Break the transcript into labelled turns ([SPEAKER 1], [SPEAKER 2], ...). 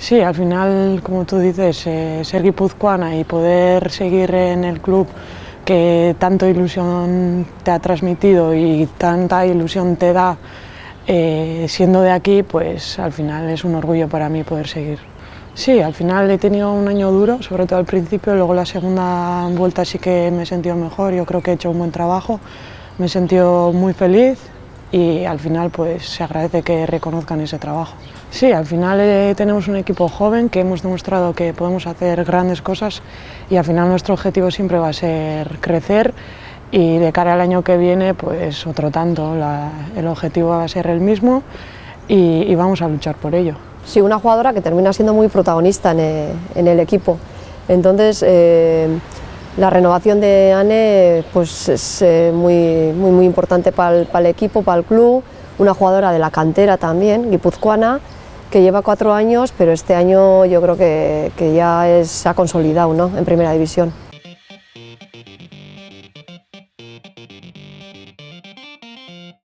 [SPEAKER 1] Sí, al final, como tú dices, ser guipuzcoana y poder seguir en el club que tanta ilusión te ha transmitido y tanta ilusión te da siendo de aquí, pues al final es un orgullo para mí poder seguir. Sí, al final he tenido un año duro, sobre todo al principio, luego la segunda vuelta sí que me he sentido mejor, yo creo que he hecho un buen trabajo, me he sentido muy feliz y al final pues se agradece que reconozcan ese trabajo. Sí, al final tenemos un equipo joven que hemos demostrado que podemos hacer grandes cosas y al final nuestro objetivo siempre va a ser crecer y de cara al año que viene pues otro tanto, el objetivo va a ser el mismo y vamos a luchar por ello.
[SPEAKER 2] Sí, una jugadora que termina siendo muy protagonista en el equipo, entonces la renovación de Anne pues es muy importante para el equipo, para el club, una jugadora de la cantera también, guipuzcoana, que lleva 4 años, pero este año yo creo que ya se ha consolidado, ¿no?, en primera división.